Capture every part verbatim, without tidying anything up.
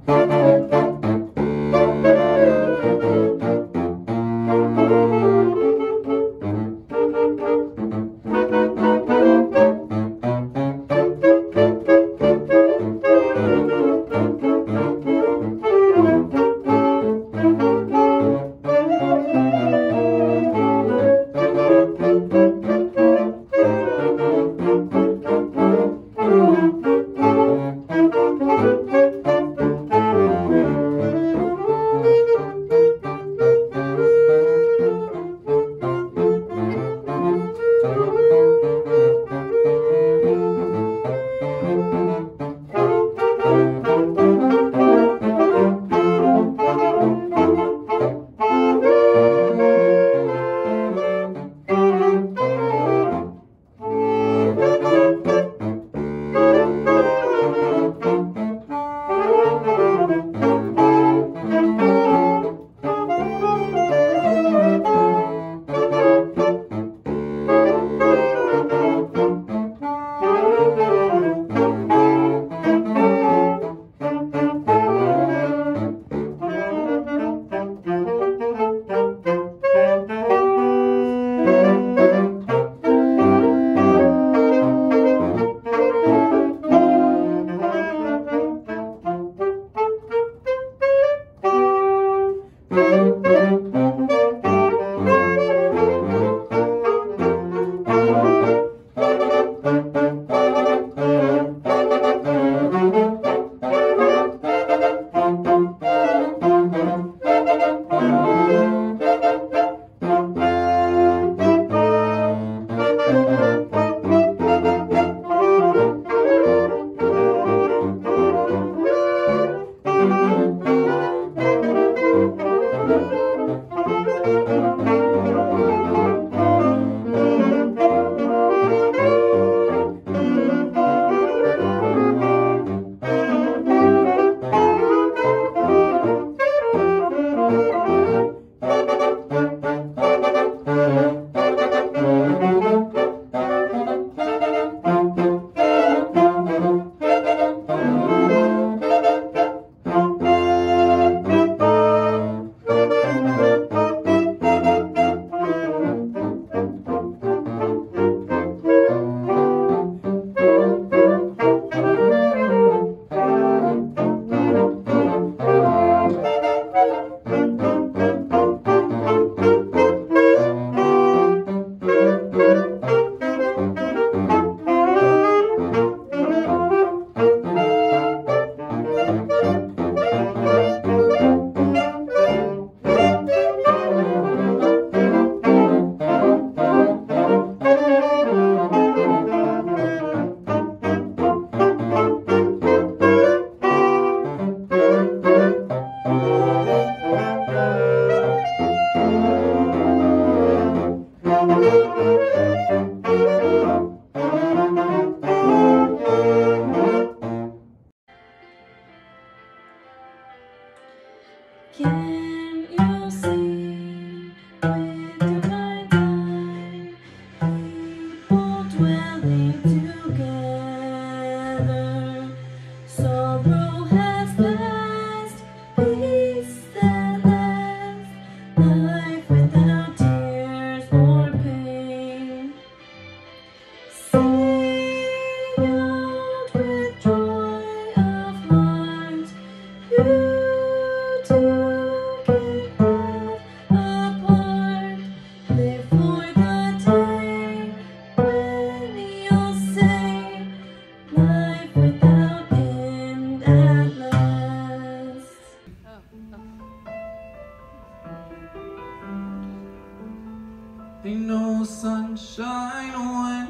Ain't no sunshine when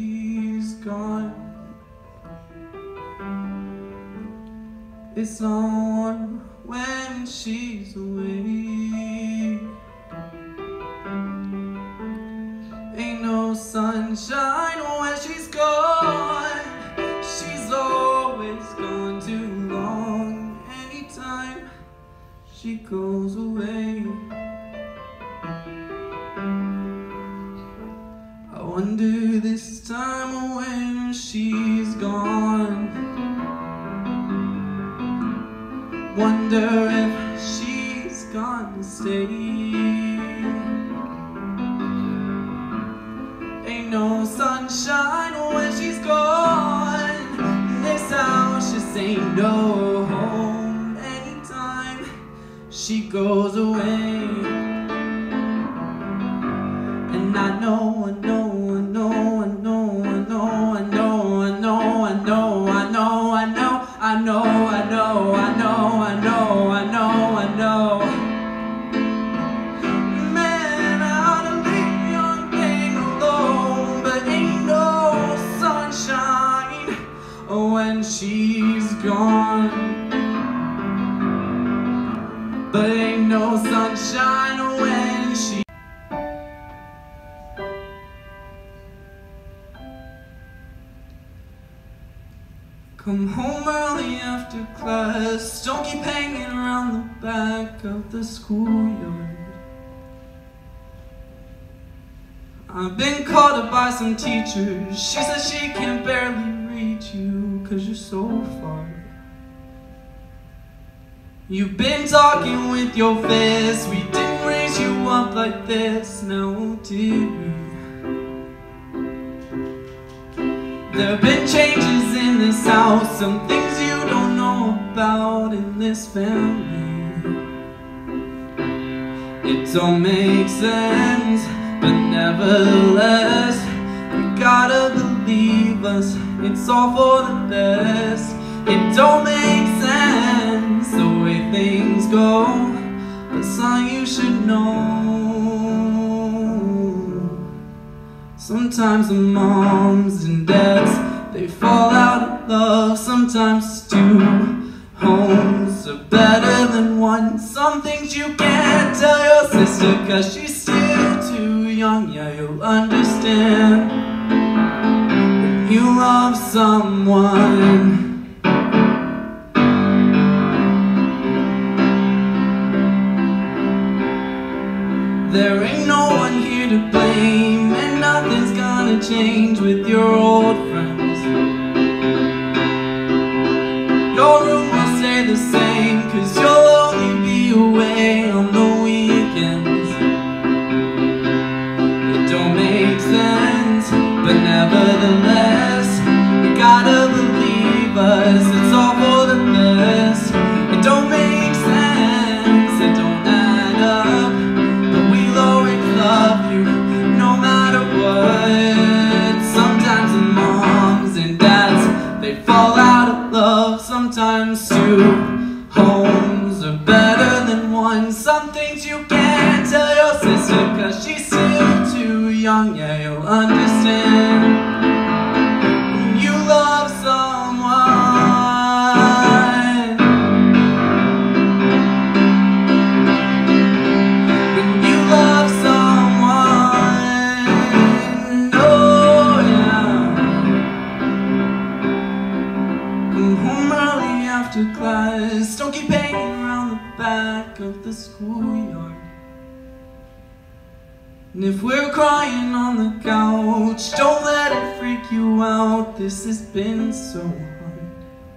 she's gone. It's not warm when she's away. Ain't no sunshine when she's gone. She's always gone too long. Anytime she goes away, I wonder this time when she's gone, wonder if she's gonna stay. Ain't no sunshine when she's gone. This house just ain't no home anytime she goes away. And I know, I know, I know, I know, I know, I know, I know, I know, I know, I know, I know, I know, I know, I know, I know, I know. Man, I'd leave the young thing alone, but ain't no sunshine when she's gone. But ain't no sunshine when she. Come home early after class, don't keep hanging around the back of the schoolyard. I've been called up by some teachers. She says she can barely read you cause you're so far. You've been talking with your fists. We didn't raise you up like this, now did we? There have been changes in this house, some things you don't know about in this family. It don't make sense, but nevertheless, you gotta believe us, it's all for the best. It don't make sense the way things go, but something you should know. Sometimes the moms and dads, they fall out of love. Sometimes two homes are better than one. Some things you can't tell your sister cause she's still too young. Yeah, you'll understand when you love someone. There ain't no one here to blame, and nothing's gonna change with your old friends. Your room will stay the same, cause you'll only be away on the weekends. It don't make sense, but nevertheless, you gotta believe us, it's all for the best. It don't make sense, it don't add up, love you no matter what. Sometimes the moms and dads, they fall out of love. Sometimes two homes are better than one. Some things you can't tell your sister cause she's still too young. Yeah, you'll understand when you love someone. After class, don't keep hanging around the back of the schoolyard. And if we're crying on the couch, don't let it freak you out. This has been so hard.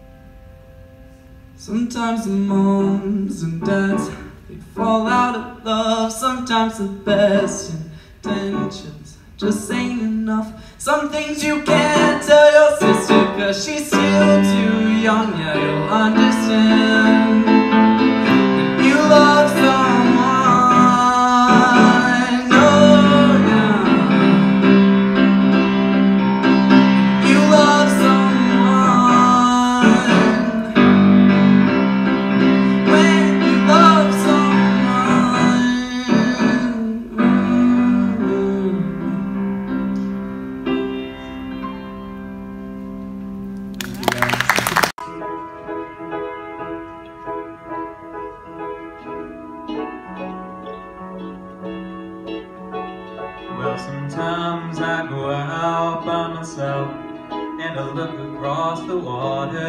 Sometimes the moms and dads, they fall out of love. Sometimes the best intentions just ain't enough. Some things you can't tell your sister cause she's still too young. Yeah, you'll understand when you love someone. Oh yeah, you love someone. When you love someone. Well, sometimes I go out by myself and I look across the water,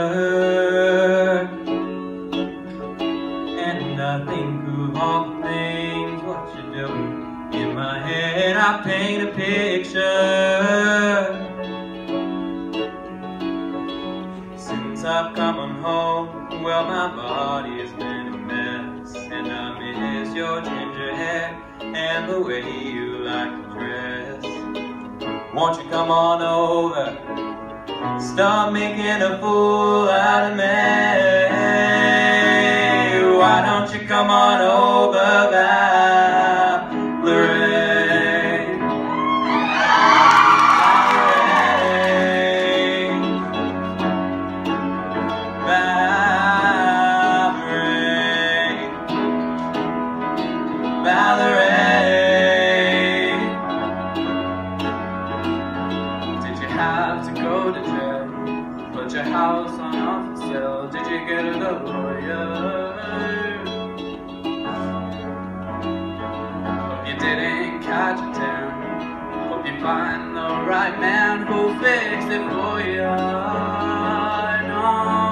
and I think of all the things what you're doing. In my head I paint a picture. Since I've come on home, Well, my body's been a mess, and I miss your ginger hair and the way you like to dress. Won't you come on over, stop making a fool out of me? Why don't you come on over, Valerie? Valerie, did you have to go to jail? Put your house on off sale? Did you get a lawyer? Hope you didn't catch a tan. Hope you find the right man who'll fix it for you. No,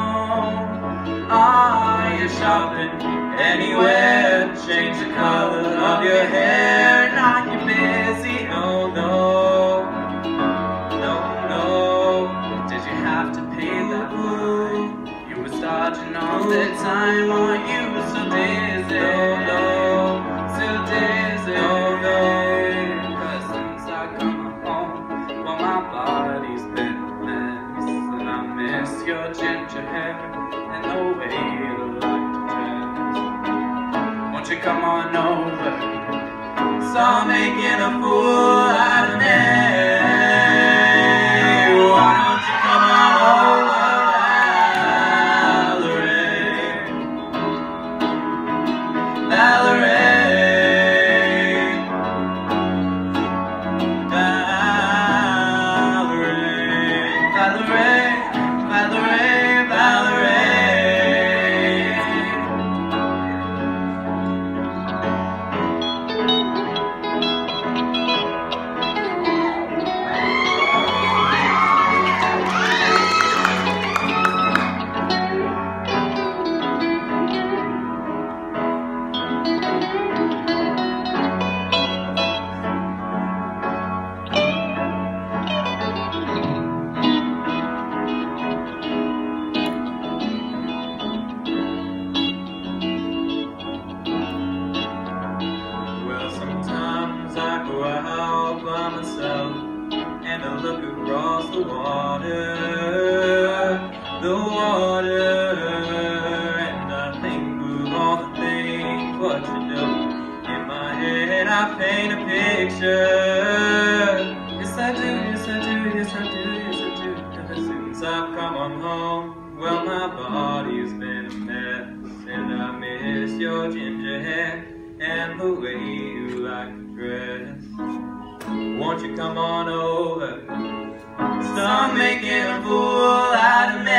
are you shopping anywhere? Change the color of your hair, not you busy. Oh no, no, no. Did you have to pay that fine? You were starting all the time, or you were so dizzy. No, no, so dizzy. No, no. Cause since I come home, well, my body's been a mess, and I miss your ginger hair and the way you like to dress. Won't you come on over, stop making a fool out of me? Why don't you come on over, Valerie? Valerie, Valerie, Valerie, Valerie, Valerie. Out by myself, and I look across the water, the water, and I think of all the things what you do. In my head I paint a picture. Yes I do, yes I do, yes I do, yes I do. Ever since I've come on home, well, my body's been a mess, and I miss your ginger hair and the way you like to dress. Won't you come on over, stop making a fool out of me?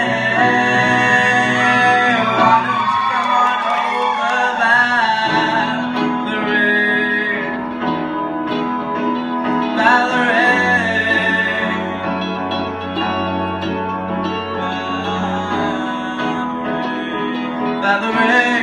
Why don't you come on over, Valerie? Valerie, Valerie, Valerie.